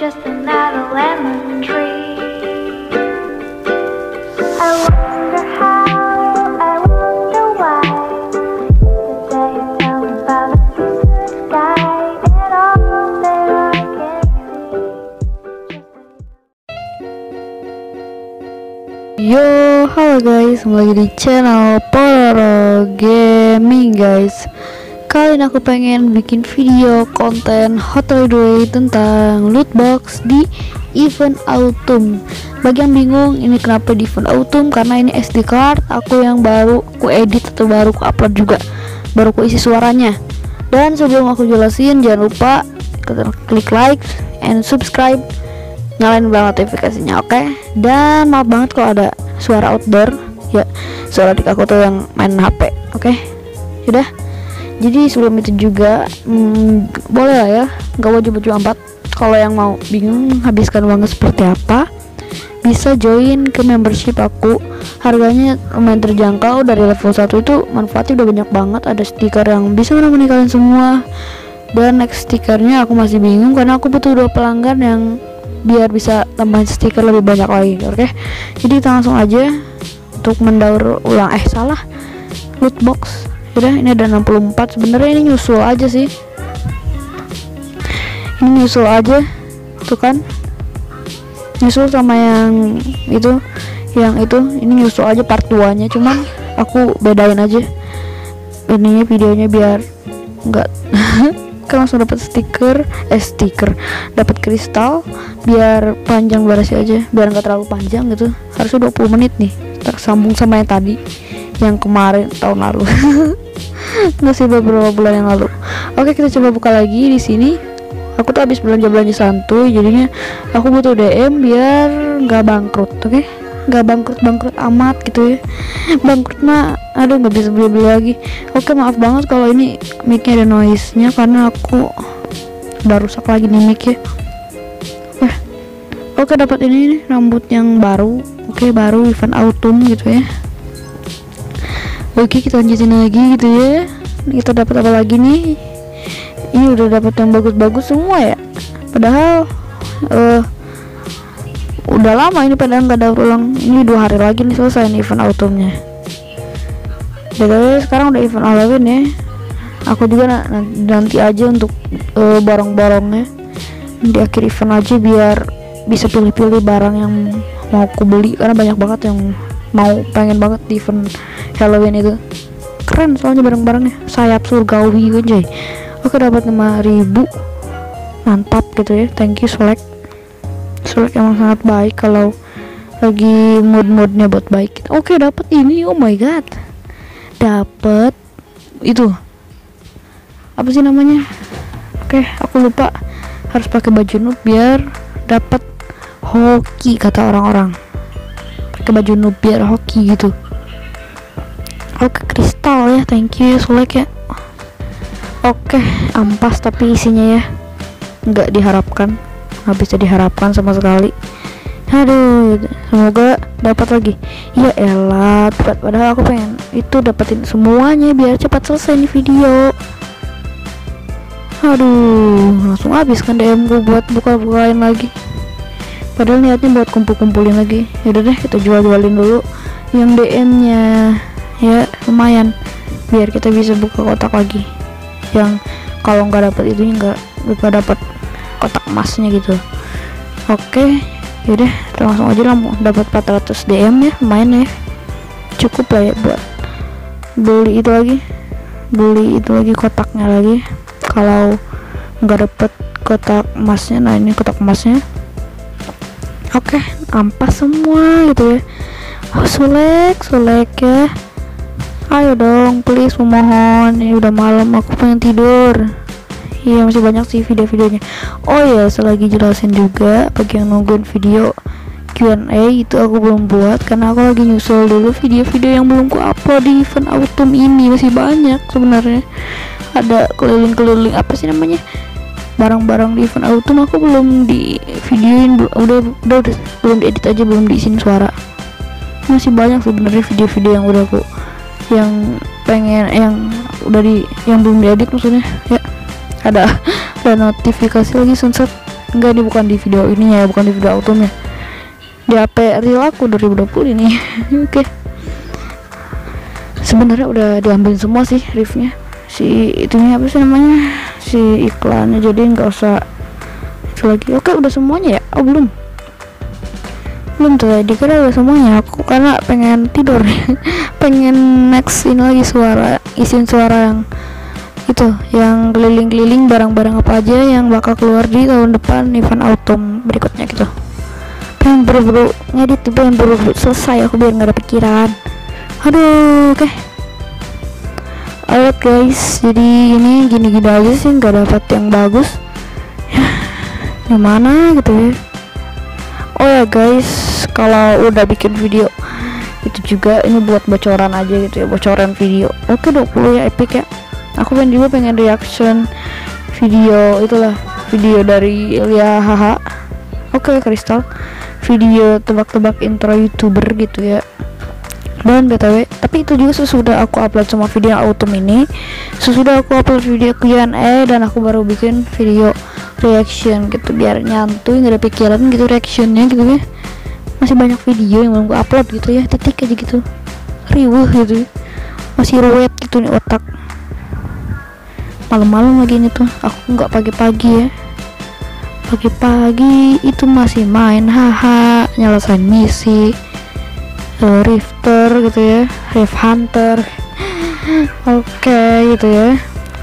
just another lemon tree. I wonder how, I wonder why. Today you tell me about the future sky and all that I can see. Yo, halo guys, kembali lagi di channel Poloro Gaming guys. Kali ini aku pengen bikin video konten Hot Giveaway tentang loot box di event autumn. Bagi yang bingung ini kenapa di event autumn, karena ini SD card aku yang baru aku edit atau baru aku upload juga, baru aku isi suaranya. Dan sebelum aku jelasin, jangan lupa klik like and subscribe, nyalain bell notifikasinya, oke? Dan maaf banget kalau ada suara outdoor ya, suara adik aku tuh yang main HP, oke? Sudah. Jadi sebelum itu juga boleh lah ya, nggak wajib baju 4. Kalau yang mau bingung habiskan uangnya seperti apa, bisa join ke membership aku. Harganya lumayan terjangkau, dari level 1 itu manfaatnya udah banyak banget. Ada stiker yang bisa menemani kalian semua. Dan next stikernya aku masih bingung karena aku butuh 2 pelanggan yang biar bisa tambahin stiker lebih banyak lagi, oke? Jadi kita langsung aja untuk mendaur ulang, salah, loot box. Udah, ini ada 64. Sebenarnya ini nyusul aja sih, ini nyusul aja tuh kan, nyusul sama yang itu, ini nyusul aja part 2 nya, cuman aku bedain aja ininya, videonya biar enggak kan langsung dapat stiker, dapat kristal, biar panjang durasi aja, biar nggak terlalu panjang gitu. Harusnya 20 menit nih, tersambung sama yang tadi, yang kemarin tahun lalu. Nggak sih, beberapa bulan yang lalu. Oke, kita coba buka lagi di sini. Aku tuh habis belanja santuy, jadinya aku butuh DM biar nggak bangkrut, oke? Nggak bangkrut amat gitu ya. Bangkrut mah aduh, nggak bisa beli lagi. Oke, maaf banget kalau ini mic-nya ada noise-nya karena aku udah rusak lagi nih mic-nya. Oke, dapat ini nih, rambut yang baru. Oke, baru event autumn gitu ya. Oke, kita lanjutin lagi gitu ya. Kita dapat apa lagi nih? Ini udah dapat yang bagus-bagus semua ya. Padahal udah lama ini, padahal nggak daur ulang. Ini 2 hari lagi nih selesai nih event autumnnya. Jadi sekarang udah event Halloween ya. Aku juga nanti aja untuk barang-barangnya di akhir event aja, biar bisa pilih-pilih barang yang mau aku beli, karena banyak banget yang pengen banget di event Halloween itu. Keren soalnya barang-barangnya, sayap surgawi aja. Oke, dapat 5.000, mantap gitu ya. Thank you Solek emang sangat baik kalau lagi mood-moodnya buat baik. Oke, dapat ini, oh my god, dapat itu apa sih namanya? Oke, aku lupa, harus pakai baju noob biar dapat hoki, kata orang-orang. Pakai baju noob biar hoki gitu. Oke, kristal ya, thank you Solek ya. Oke, ampas tapi isinya ya nggak diharapkan, nggak bisa diharapkan sama sekali. Aduh, semoga dapat lagi. Ya elah, padahal aku pengen itu dapetin semuanya biar cepat selesai nih video. Aduh, langsung habis kan DM gue buat buka-bukain lagi, padahal niatnya buat kumpul-kumpulin lagi. Yaudah deh, kita jual-jualin dulu yang DM nya ya, lumayan biar kita bisa buka kotak lagi, yang kalau nggak dapat itu nggak dapat kotak emasnya gitu. Oke, yaudah langsung aja lah, mau dapat 400 DM ya, lumayan ya, cukup lah ya buat beli itu lagi kotaknya lagi. Kalau nggak dapat kotak emasnya, nah ini kotak emasnya. Oke, ampas semua gitu ya. Oh, Solek ya, ayo dong please, memohon, ini udah malam, aku pengen tidur. Iya, masih banyak sih video-videonya. Oh ya, selagi jelasin juga bagi yang nungguin video Q&A itu aku belum buat karena aku lagi nyusul dulu video-video yang belum ku upload di event autumn ini. Masih banyak sebenarnya, ada keliling-keliling apa sih namanya, barang-barang di event autumn aku belum di videoin, udah belum diedit aja, belum diisiin suara. Masih banyak sebenarnya video-video yang udah aku yang pengen, yang belum diedit maksudnya ya. Ada notifikasi lagi sunset, Enggak, ini bukan di video ininya ya, bukan di video autumnya, di HP real aku 2020 ini. Oke. Sebenarnya udah diambil semua sih riffnya, si itunya apa sih namanya, si iklannya, jadi nggak usah itu lagi. Oke, udah semuanya ya? Oh belum tuh, dikira udah semuanya aku, karena pengen tidur. Pengen next ini lagi suara, isiin suara yang itu, yang keliling-keliling barang-barang apa aja yang bakal keluar di tahun depan event autumn berikutnya gitu. Pengen buru-buru ngedit, pengen buru-buru selesai aku biar nggak ada pikiran. Aduh, oke. Alright guys, jadi ini gini-gini aja sih, nggak dapat yang bagus ya, gimana gitu ya. Oh ya guys, kalau udah bikin video itu juga ini buat bocoran aja gitu ya, bocoran video. Oke, 20 ya, epic ya. Aku juga pengen reaction video itulah, video dari Ilya Haha. Oke, Kristal, video tebak-tebak intro YouTuber gitu ya. Dan BTW, tapi itu juga sesudah aku upload semua video autumn ini, sesudah aku upload video Q&A, dan aku baru bikin video reaction gitu, biar nyantuy, nggak ada pikiran gitu reactionnya gitu ya. Masih banyak video yang belum gue upload gitu ya, titik aja gitu, riuh gitu, masih ruwet gitu nih otak. Malam-malam lagi ini tuh, aku nggak pagi-pagi ya, pagi-pagi itu masih main haha, nyelesain misi Rifter gitu ya, Rift Hunter. Oke gitu ya.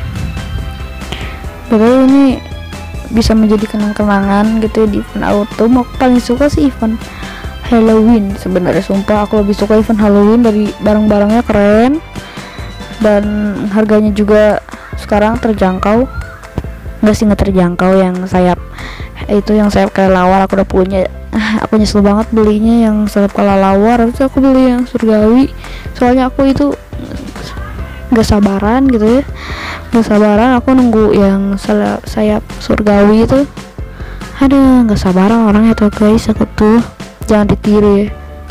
Betul, ini bisa menjadi kenang-kenangan gitu ya di event autumn. Aku paling suka sih event Halloween sebenarnya, sumpah aku lebih suka event Halloween, dari barang-barangnya keren dan harganya juga sekarang terjangkau. Enggak sih, nggak terjangkau, yang sayap itu, yang sayap kayak lawar aku udah punya. Aku nyesel banget belinya yang sayap kalah lawar, harusnya aku beli yang surgawi, soalnya aku itu nggak sabaran gitu ya, nggak sabaran aku nunggu yang sayap surgawi itu. Aduh, nggak sabaran orangnya tuh guys, aku tuh, jangan ditiru ya.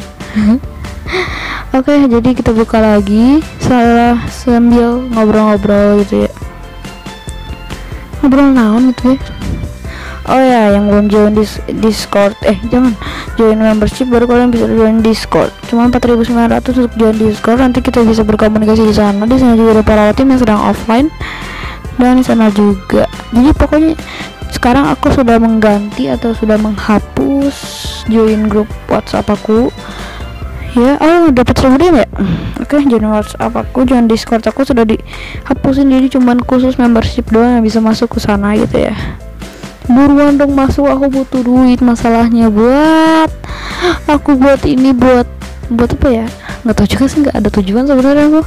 Oke, jadi kita buka lagi sambil ngobrol-ngobrol gitu ya. Ngobrol naon gitu ya. Oh ya, yang belum join Discord, jangan join membership, baru kalian bisa join Discord. Cuma 4.900 untuk join Discord. Nanti kita bisa berkomunikasi di sana. Di sana juga ada para tim yang sedang offline, dan di sana juga. Jadi pokoknya sekarang aku sudah mengganti atau sudah menghapus join grup WhatsApp aku. Ya, dapat 1000 DM ya. Oke, join WhatsApp aku, join Discord aku sudah dihapusin, jadi cuman khusus membership doang yang bisa masuk ke sana gitu ya. Buruan dong masuk, aku butuh duit masalahnya, buat ini buat apa ya, nggak tahu juga sih, nggak ada tujuan sebenarnya aku.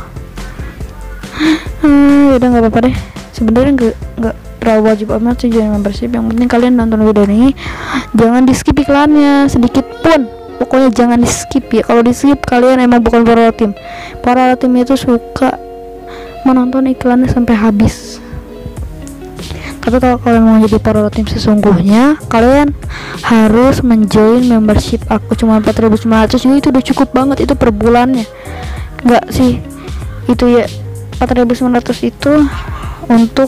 Udah nggak apa-apa deh sebenarnya, nggak terlalu wajib amat sih join membership. Yang penting kalian nonton video ini, jangan di skip iklannya sedikit pun, pokoknya jangan di skip ya. Kalau di skip kalian emang bukan para tim itu suka menonton iklannya sampai habis. Tapi kalau kalian mau jadi para tim sesungguhnya, kalian harus menjoin membership aku. Cuma 4.900 juga itu udah cukup banget, itu per bulannya. Enggak sih, itu ya 4.900 itu untuk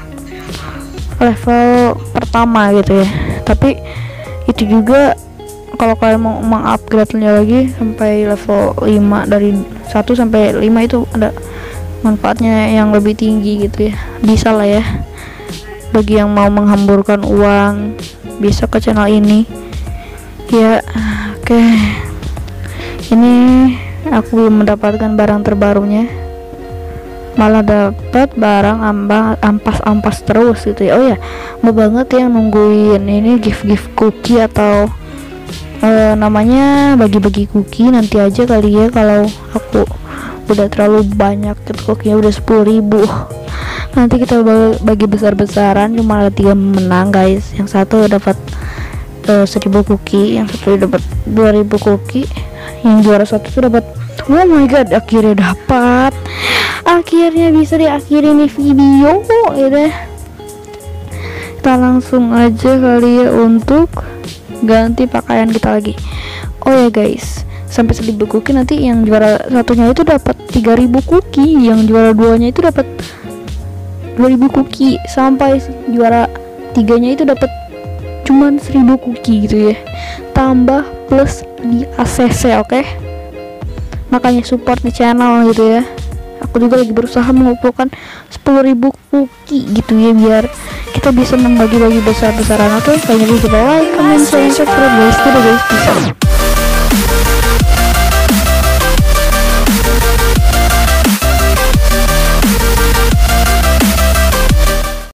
level pertama gitu ya. Tapi itu juga kalau kalian mau mengupgrade-nya lagi sampai level 5, dari 1 sampai 5 itu ada manfaatnya yang lebih tinggi gitu ya. Bisa lah ya, bagi yang mau menghamburkan uang bisa ke channel ini ya. Oke, ini aku belum mendapatkan barang terbarunya, malah dapat barang ampas terus gitu ya. Oh ya, mau banget ya nungguin ini gift cookie atau namanya bagi-bagi cookie nanti aja kali ya, kalau aku udah terlalu banyak gitu, cookie-nya udah 10.000. Nanti kita bagi besar-besaran, cuma ada 3 menang guys. Yang satu dapat 1000 cookie, yang satu dapat 2000 cookie, yang juara satu tuh dapat, oh my god, akhirnya dapat, akhirnya bisa diakhiri nih video gitu. Kita langsung aja kali ya untuk ganti pakaian kita lagi. Oh ya guys, sampai 1000 cookie, nanti yang juara satunya itu dapat 3000 cookie, yang juara 2-nya itu dapat 2000 cookie, sampai juara 3-nya itu dapat cuman 1000 cookie gitu ya, tambah plus di ACC. Oke, makanya support di channel gitu ya. Aku juga lagi berusaha mengumpulkan 10.000 cookie gitu ya, biar kita bisa membagi-bagi besar-besaran. Oke, kayaknya bisa like, comment, share, subscribe guys. Dadah guys, bisa.